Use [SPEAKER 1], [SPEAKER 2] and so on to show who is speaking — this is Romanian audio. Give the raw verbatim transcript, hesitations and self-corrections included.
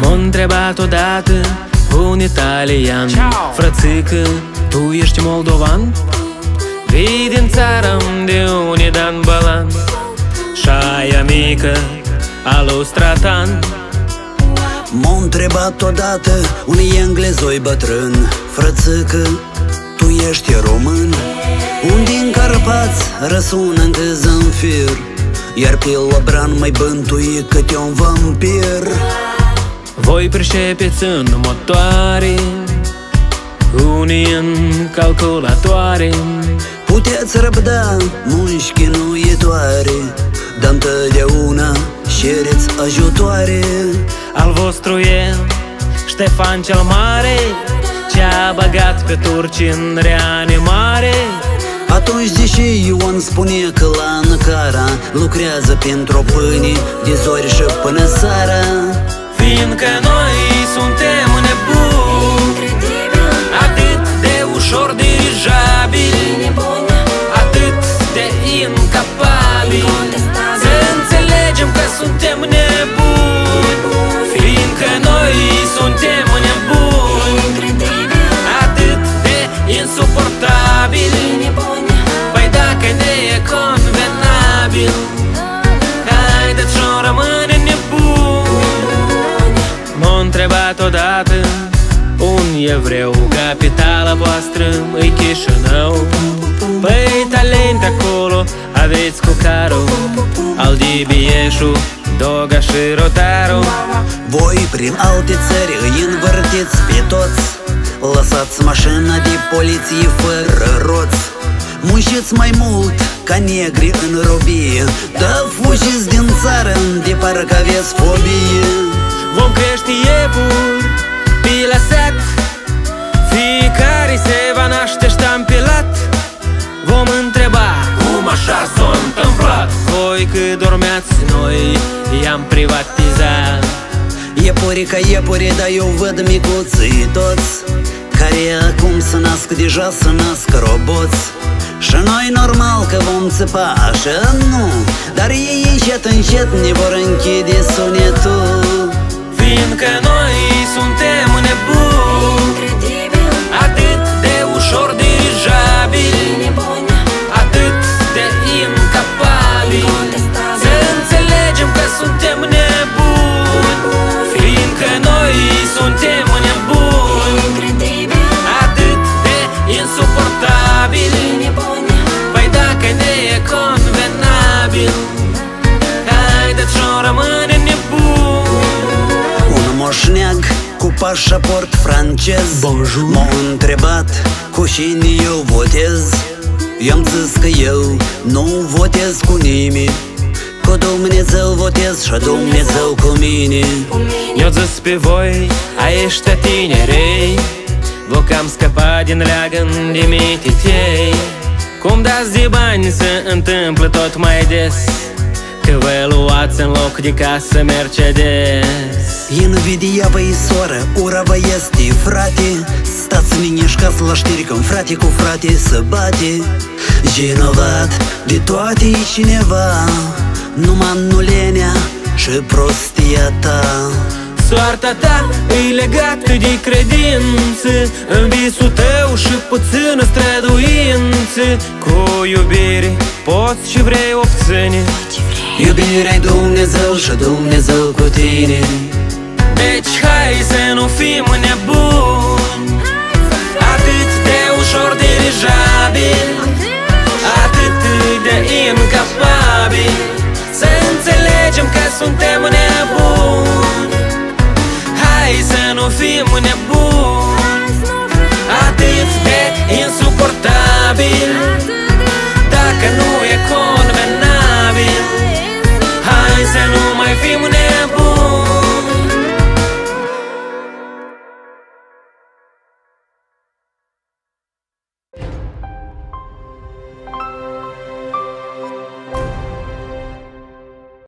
[SPEAKER 1] M-a întrebat odată un italian: frățică, tu ești moldovan? Vii din țara de unde Dan Balan și aia mică alu Stratan.
[SPEAKER 2] M-a întrebat odată un englezoi bătrân: frățică, tu ești român? Un din Carpați răsună încă Zanfir, iar pe Lăbran mai bântuie câte un vampir.
[SPEAKER 1] Voi pricepeți în motoare, unii în calculatoare.
[SPEAKER 2] Puteți răbda munci chinuitoare, dar întotdeauna cereți ajutoare.
[SPEAKER 1] Al vostru e Ștefan cel Mare, ce-a băgat pe turci în reanimare.
[SPEAKER 2] Atunci de ce Ion spune că la Ankara lucrează pentru pâine de zori și până seara?
[SPEAKER 1] Fiindcă noi suntem nebuni, atât de ușor dirijabili, atât de incapabili, să înțelegem că suntem nebuni. Fiindcă noi suntem nebuni, atât de insuportabili, păi dacă ne e convenabil, haideți și-o rămâne nebuni. M-a întrebat odată un evreu: capitala voastră îi Chișinău? Păi talent acolo aveți cu Caru, Aldibieșu, Doga și Rotaru.
[SPEAKER 2] Voi prin alte țări îi învârtiți pe toți, lăsați mașina de poliție fără roți. Munciți mai mult ca negri în robie, dar fugiți din țară de parcă aveți fobie.
[SPEAKER 1] Vom crește iepuri pe la sat, fiecare se va naște ștampilat. Vom întreba cum așa s-a întâmplat. Voi cât dormeați, noi i-am privatizat.
[SPEAKER 2] Iepuri ca iepuri, dar eu văd micuții toți, care acum se nasc deja, se nasc roboți. Și noi normal că vom țipa așa, nu, dar ei încet încet ne vor închide sunetul.
[SPEAKER 1] Fiindcă noi suntem nebuni, atât de ușor dirijabili, atât de incapabili, să înțelegem că suntem nebuni. Fiindcă noi suntem nebuni, atât de insuportabili, păi dacă ne e convenabil, haideți și-o rămâne nebuni.
[SPEAKER 2] Un moșneag cu pașaport francez m-a întrebat cu cine eu votez. I-am zis că eu nu votez cu nimeni, cu Dumnezeu votez și Dumnezeu cu mine.
[SPEAKER 1] Eu zis pe voi, ăștia tinerei, vă cam scăpa din leagăn de mititei. Cum dați de bani se întâmplă tot mai des, că vă luați în loc de casă Mercedes.
[SPEAKER 2] Invidia vă-i soră, ura vă este frate, stați liniști ca la știri când frate cu frate se bate. Vinovat de toate e cineva, numai nu lenea și prostia ta.
[SPEAKER 1] Soarta ta e legată de credință în visul tău și puțină străduință. Cu iubire poți și vrei obține,
[SPEAKER 2] iubirea-i Dumnezeu și Dumnezeu cu tine.
[SPEAKER 1] Deci hai să nu fim nebuni, atât de ușor dirijabil, atât de incapabil, să înțelegem că suntem nebuni. Hai să nu fim nebuni, atât de insuportabil, dacă nu e convenabil. Hai să nu mai fim